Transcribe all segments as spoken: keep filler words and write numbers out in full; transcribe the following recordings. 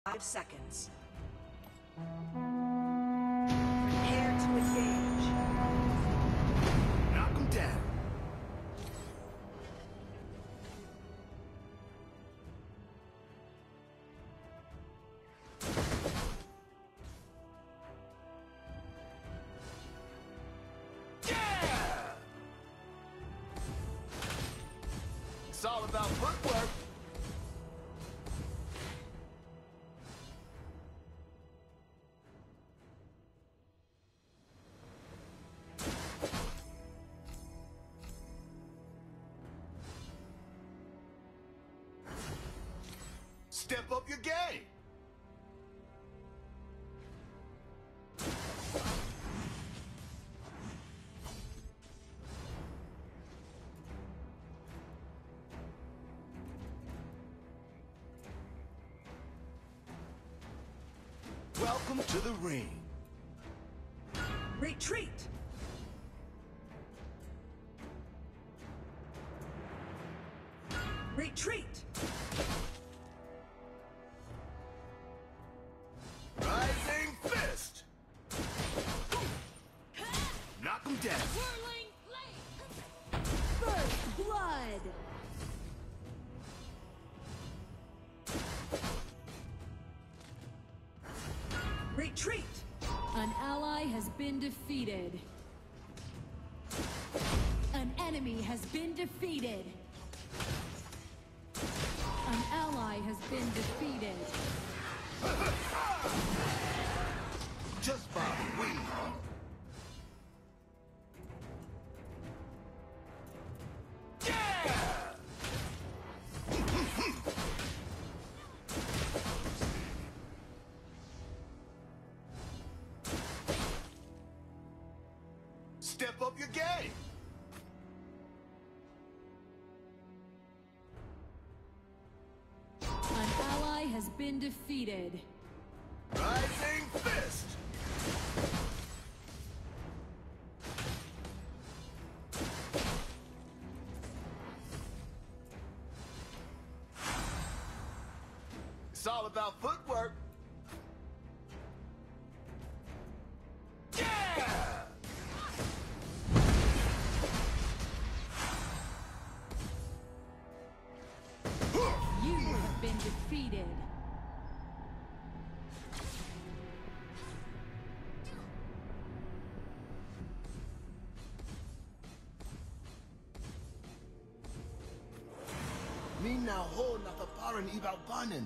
Five seconds. Prepare to engage. Knock him down. Yeah! It's all about footwork. Step up your game. Welcome to the ring. Retreat. Retreat. Rising fist. Knock him down. Whirling blade. First blood. Retreat. An ally has been defeated. An enemy has been defeated. An ally has been defeated. Just by the weed. Yeah! Step up your game. An ally has been defeated. Rising fist. It's all about footwork. Yeah! You have been defeated. Mina ho nakaparan ibang panin.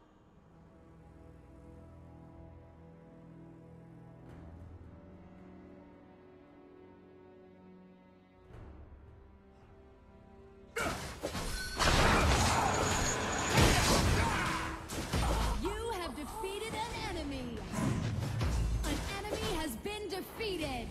You have defeated an enemy. An enemy has been defeated.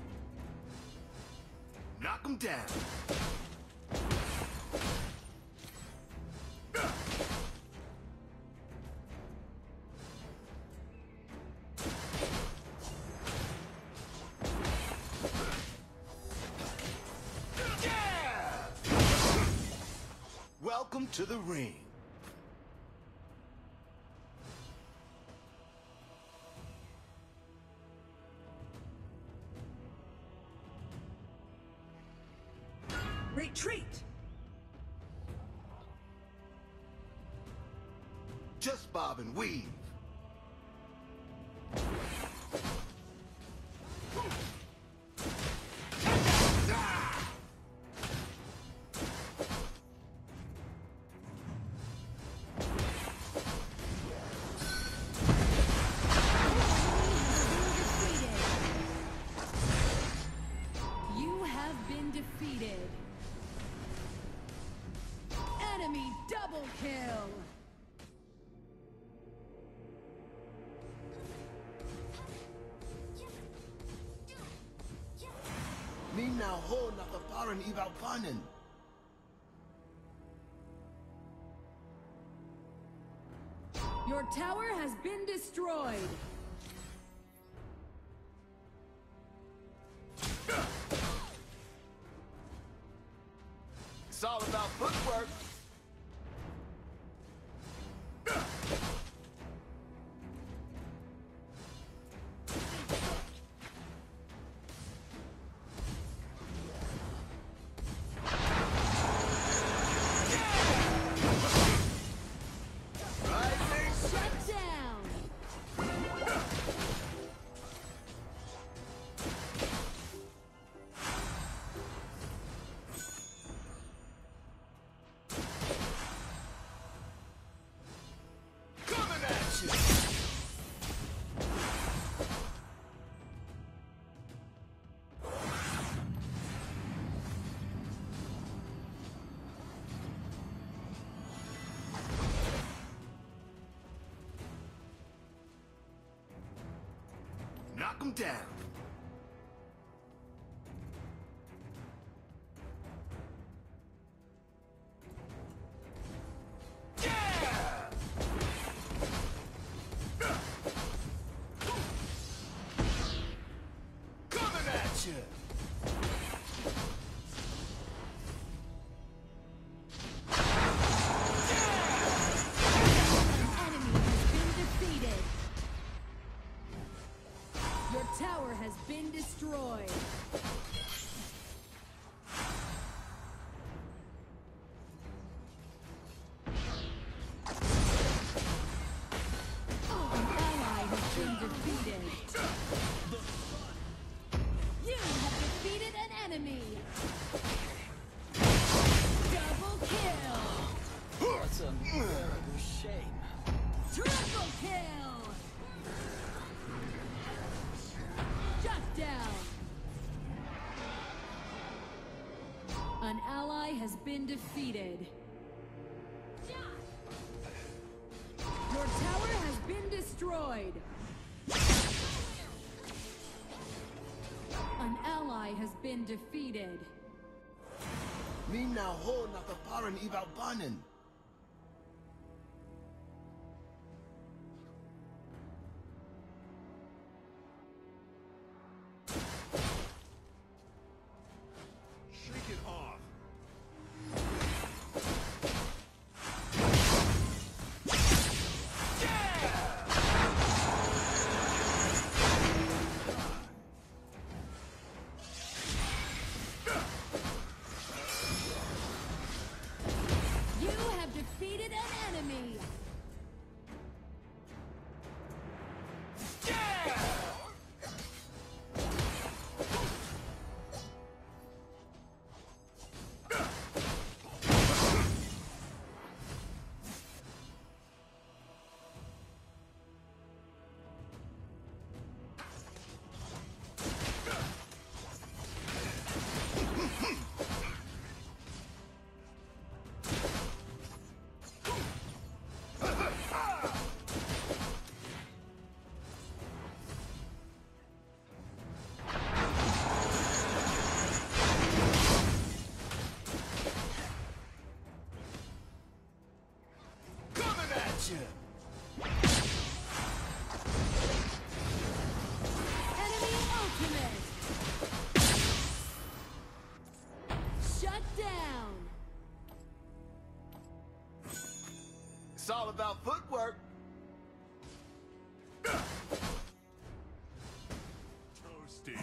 Knock him down. Yeah! Welcome to the ring. Retreat. Just bob and weave. You have been defeated. Enemy double kill. Mina ho nakaparan ibang panin. Your tower has been destroyed. It's all about footwork. knock him down. Tower has been destroyed. An ally has been defeated. You have defeated an enemy. Double kill. That's a terrible shame. Triple kill. Shut down! An ally has been defeated. Your tower has been destroyed. An ally has been defeated. Min na ho na kaparan ibaw panin. Shake it off. You have defeated an enemy. Enemy ultimate. Shut down. It's all about footwork. Toasty.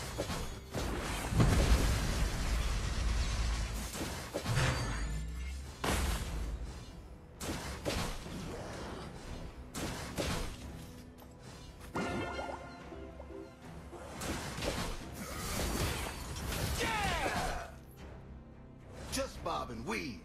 Just bob and weave.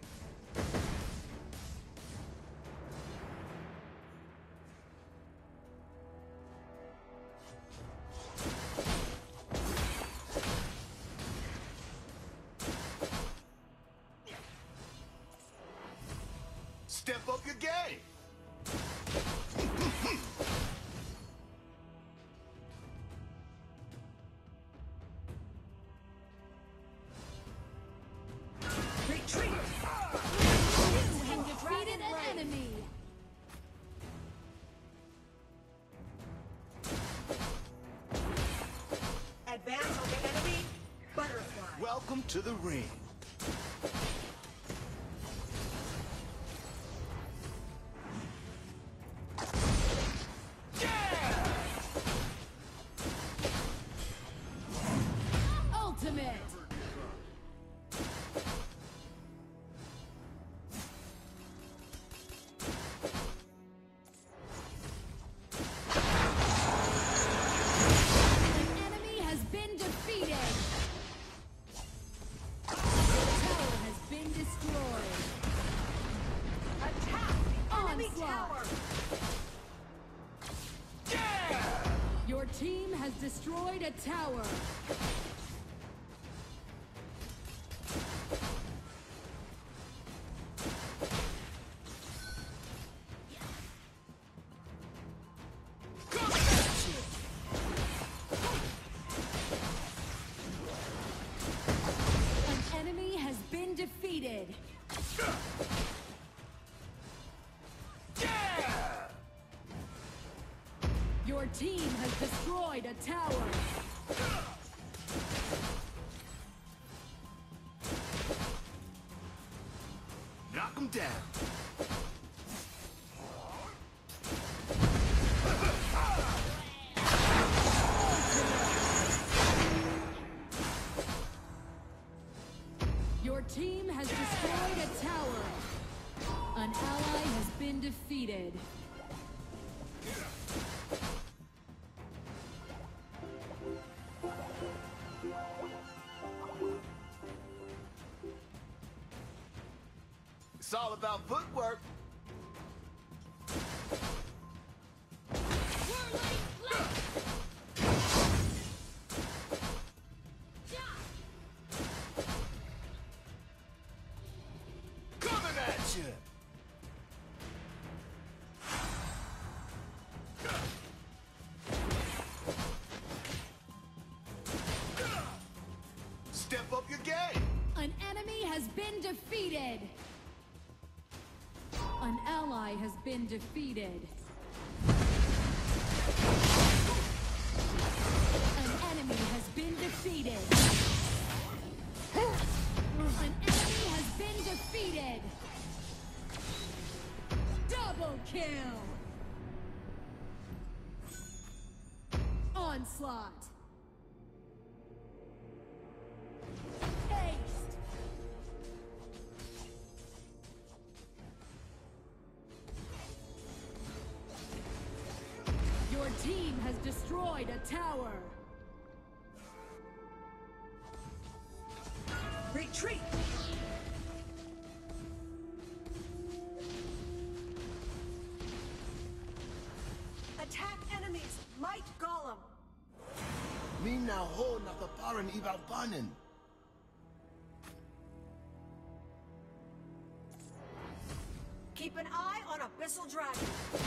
Step up your game. Retreat! You have defeated an enemy. Advance on the enemy. Butterfly. Welcome to the ring. Ultimate. An enemy has been defeated. The tower has been destroyed. Attack the enemy Onslaught. tower. Your team has destroyed a tower. Your team has destroyed a tower. Knock him down. Your team has destroyed a tower. An ally has been defeated. It's all about footwork. Coming at you. Step up your game. An enemy has been defeated. An ally has been defeated. An enemy has been defeated. An enemy has been defeated. Double kill. Onslaught. Aced. Your team has destroyed a tower. Retreat! Attack enemies! Might Golem! Min na ho na kaparan ibang banin. Keep an eye on Abyssal Dragon.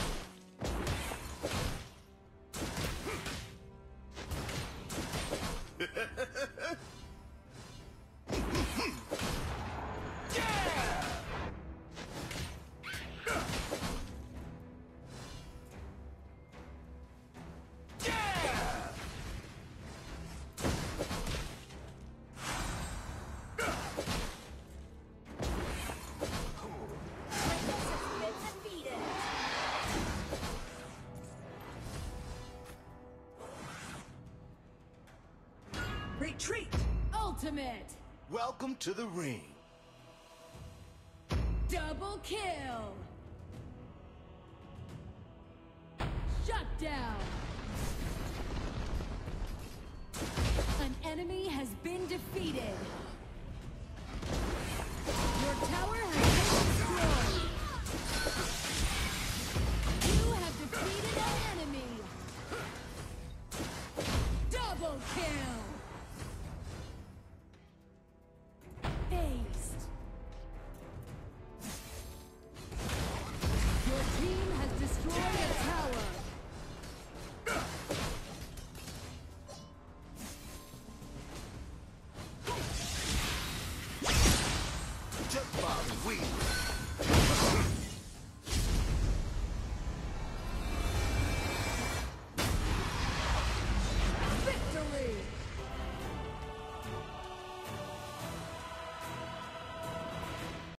Retreat! Ultimate! Welcome to the ring. Double kill! Shut down! An enemy has been defeated. Your tower has been destroyed. You have defeated an enemy. Double kill! Aced. Your team has destroyed